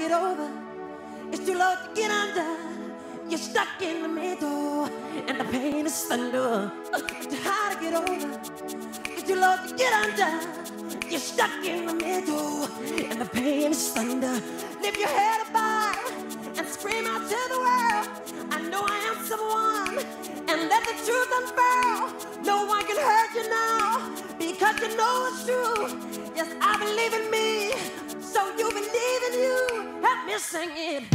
get over. It's too low to get under. You're stuck in the middle, and the pain is thunder. It's too high to get over. It's too low to get under. You're stuck in the middle, and the pain is thunder. Lift your head up high and scream out to the world. I know I am someone, and let the truth unfurl. No one can hurt you now, because you know it's true. Yes, I believe in me, so you believe in you. Help me sing it.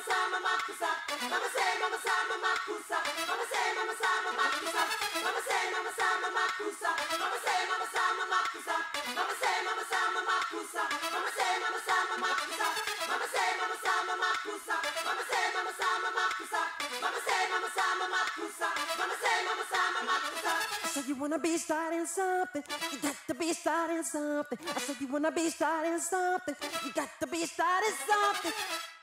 sama makusa. Mama say mama sama makusa. Mama say mama sama makusa. Mama say mama sama makusa. Mama say mama sama makusa. Mama say mama sama makusa. Mama say mama sama makusa. Mama say mama sama makusa. Mama say mama sama makusa. Mama say mama sama makusa. Mama say mama sama makusa. I said you wanna be starting something. You got to be starting something. I said you wanna be starting something. You got to be starting something.